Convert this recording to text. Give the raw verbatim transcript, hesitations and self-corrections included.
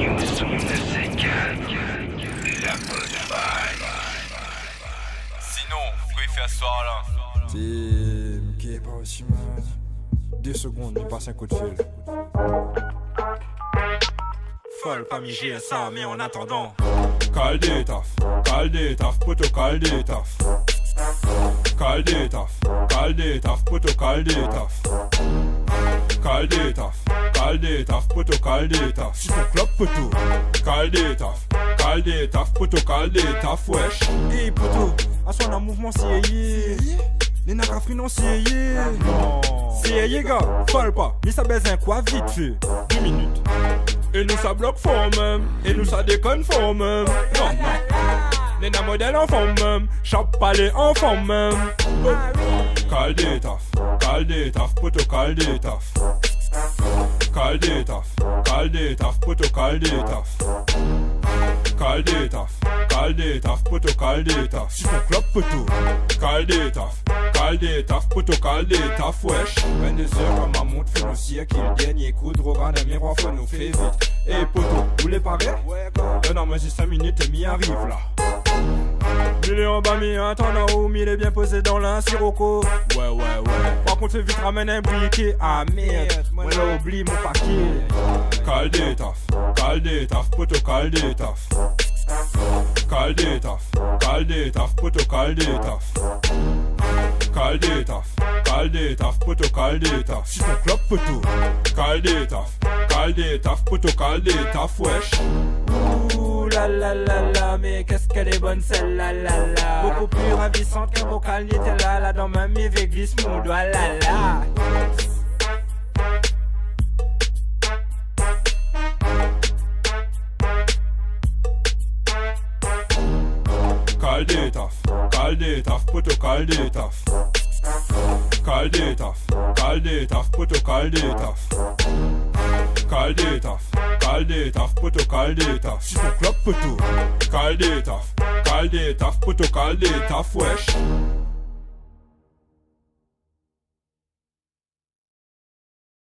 Sinon, frère, fait ce soir là. Tim, qui est pas aussi mal. Deux secondes, il passe un coup de fil. Folle pas miger ça, mais en attendant. Cale des taf, cale des taf, poto cale des taf. Cale des taf, cale des taf, poto cale des taf. Cale des taf, cale des taf, poto cale des taf. Si ton club poto, cale des taf, cale des taf, poto cale des taf, wesh. Hey poto, à son un mouvement c'est les nagas financiers. C'est yé gars, folle pas, mais ça baise un quoi vite fait. Deux minutes. Et nous ça bloque fort même, et nous ça déconne fort même. Non, non. Les na modèles en forme même, chape pas les enfants même. Cale des taf, cale des taf, poto cale des taf. Cale des taf, cale des taf, poto cale des taf. Cale des taf, cale des taf, poto cale des taf. Si ton club poto, cale des taf, cale des taf, poto cale des taf, wesh. vingt-deux heures comme un monde financier qui le dernier coup de regarde un miroir faut nous fait vite. Eh poto, vous les parez? Ouais, non mais j'ai cinq minutes et m'y arrive là. Mille est en bas, mi un temps en haut, mille est bien posé dans l'un sirocco. Ouais, ouais, ouais. Par contre, fais vite ramène un briquet. Ah merde, moi là oublie mon paquet. Cale des taf, cale des taf, poto cale des taf. Cale des taf, cale des taf, poto cale des taf. Cale des taf, cale des taf, poto cale des taf. Si ton club poto, cale des taf, cale des taf, poto cale des taf, wesh. Ouh la la la la, mais qu'est-ce qu'elle est bonne celle-là la la. Beaucoup plus ravissante qu'un vocal Nutella. Là dans ma mive glisse mon doigt la la. Cale des taf, cale des taf, poto cale des taf. Cale des taf, cale des taf, poto cale des taf. Cale des taf, cale des taf, poto cale des taf. Si ton club poto, cale des taf, cale des taf, poto cale des taf, wesh.